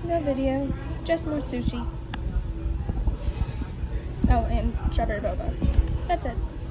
No video, just more sushi. Oh, and strawberry boba. That's it.